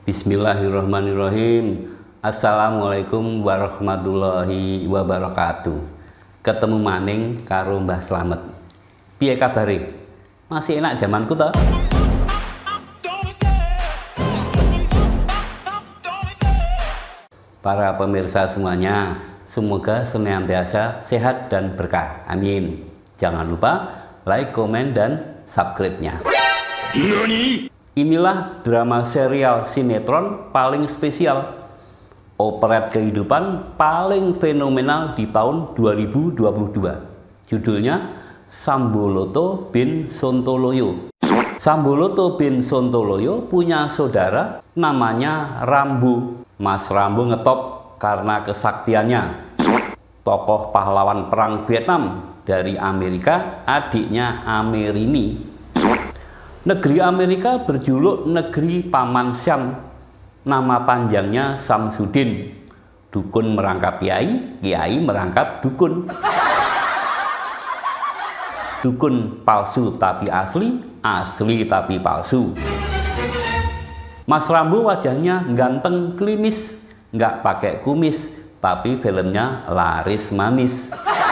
Bismillahirrahmanirrahim. Assalamualaikum warahmatullahi wabarakatuh. Ketemu maning karo Mbah Slamet. Piye kabare? Masih enak zamanku toh? Para pemirsa semuanya, semoga senantiasa sehat dan berkah. Amin. Jangan lupa like, komen, dan subscribe-nya. Inilah drama serial sinetron paling spesial, operet kehidupan paling fenomenal di tahun 2022. Judulnya Samboloto bin Sontoloyo. Samboloto bin Sontoloyo punya saudara namanya Rambo. Mas Rambo ngetop karena kesaktiannya. Tokoh pahlawan perang Vietnam dari Amerika, adiknya Amerini. Negeri Amerika berjuluk Negeri Paman Syam. Nama panjangnya Samsudin. Dukun merangkap kiai, kiai merangkap dukun. Dukun palsu tapi asli, asli tapi palsu. Mas Rambo wajahnya ganteng klimis, nggak pakai kumis, tapi filmnya laris manis.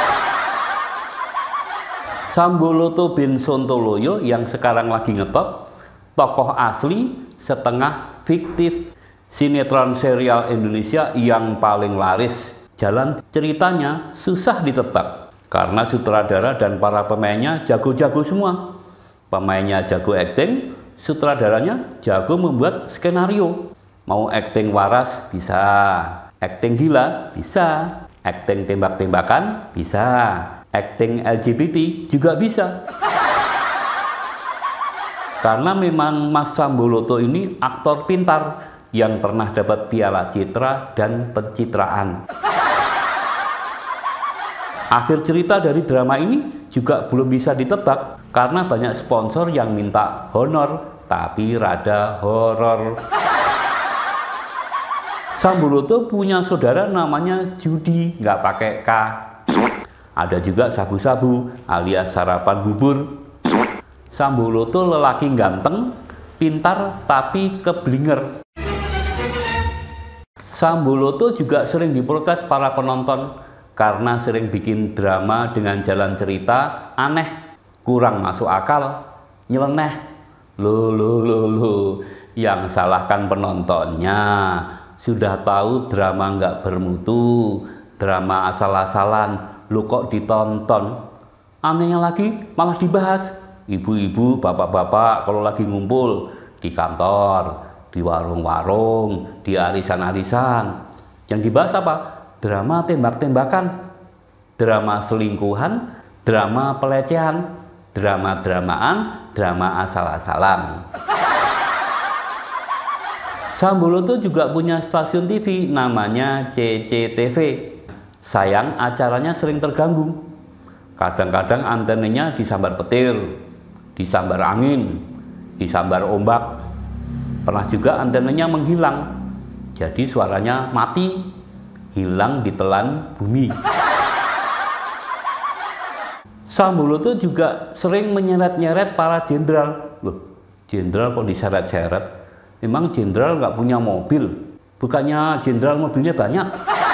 Samboloto bin Sontoloyo yang sekarang lagi ngetop, tokoh asli setengah fiktif, sinetron serial Indonesia yang paling laris. Jalan ceritanya susah ditebak karena sutradara dan para pemainnya jago-jago semua. Pemainnya jago akting, sutradaranya jago membuat skenario. Mau akting waras bisa, akting gila bisa, akting tembak-tembakan bisa, akting LGBT juga bisa. Karena memang Mas Samboloto ini aktor pintar yang pernah dapat piala citra dan pencitraan. Akhir cerita dari drama ini juga belum bisa ditebak karena banyak sponsor yang minta honor tapi rada horor. Samboloto punya saudara namanya Judi, nggak pakai K. Ada juga sabu-sabu alias sarapan bubur. Samboloto lelaki ganteng, pintar tapi keblinger. Samboloto juga sering diprotes para penonton karena sering bikin drama dengan jalan cerita aneh, kurang masuk akal, nyeleneh. Loh, yang salahkan penontonnya. Sudah tahu drama nggak bermutu, drama asal-asalan, lo kok ditonton? Anehnya lagi malah dibahas. Ibu-ibu, bapak-bapak kalau lagi ngumpul di kantor, di warung-warung, di arisan-arisan. Yang dibahas apa? Drama tembak-tembakan, drama selingkuhan, drama pelecehan, drama-dramaan, drama asal-asalan. Samboloto juga punya stasiun TV namanya CCTV. Sayang acaranya sering terganggu. Kadang-kadang antenanya disambar petir, disambar angin, disambar ombak. Pernah juga antenanya menghilang. Jadi suaranya mati, hilang ditelan bumi. Samboloto juga sering menyeret-nyeret para jenderal. Loh, jenderal kok diseret-seret? Emang jenderal nggak punya mobil? Bukannya jenderal mobilnya banyak?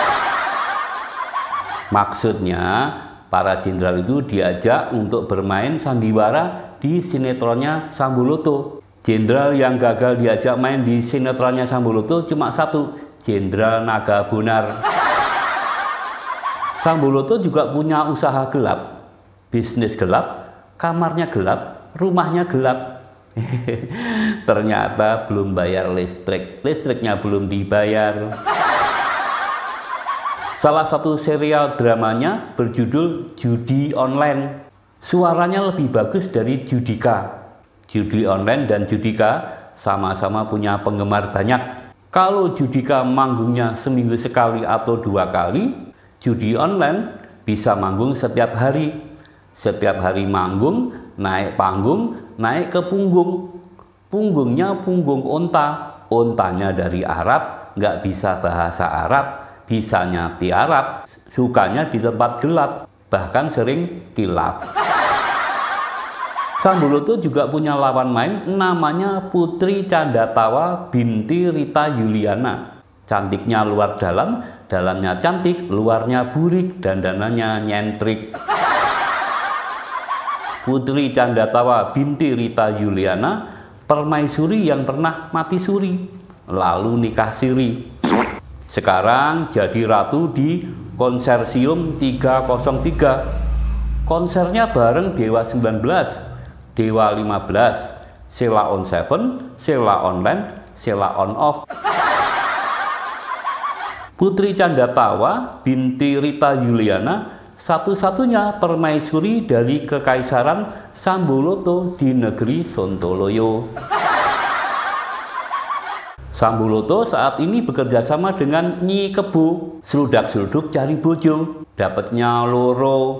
Maksudnya para jenderal itu diajak untuk bermain sandiwara di sinetronnya Samboloto. Jenderal yang gagal diajak main di sinetronnya Samboloto cuma satu, Jenderal Naga Bonar. Samboloto juga punya usaha gelap, bisnis gelap, kamarnya gelap, rumahnya gelap. Ternyata belum bayar listrik, listriknya belum dibayar. Salah satu serial dramanya berjudul Judi Online. Suaranya lebih bagus dari Judika. Judi Online dan Judika sama-sama punya penggemar banyak. Kalau Judika manggungnya seminggu sekali atau 2 kali, Judi Online bisa manggung setiap hari. Setiap hari manggung, naik panggung, naik ke punggung. Punggungnya punggung onta. Ontanya dari Arab, nggak bisa bahasa Arab, bisanya tiarap, sukanya di tempat gelap, bahkan sering kilaf. Sambooloto juga punya lawan main namanya Putri Candatawa binti Rita Yuliana. Cantiknya luar dalam, dalamnya cantik, luarnya burik, dandanannya nyentrik. Putri Candatawa binti Rita Yuliana, permaisuri yang pernah mati suri, lalu nikah siri. Sekarang jadi ratu di Konsorsium 303. Konsernya bareng Dewa 19, Dewa 15, Sheila on 7, Sheila online, Sheila on off. Putri Candatawa binti Rita Yuliana satu-satunya permaisuri dari Kekaisaran Sambooloto di negeri Sontoloyo. Sambooloto saat ini bekerja sama dengan Nyi Kebo, seludak-seluduk cari bojo, dapatnya loro.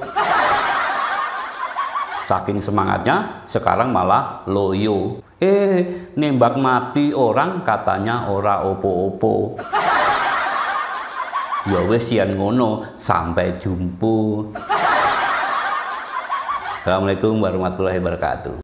Saking semangatnya, sekarang malah loyo. Nembak mati orang katanya ora opo-opo. Ya wis yen ngono, sampai jumpa. Assalamualaikum warahmatullahi wabarakatuh.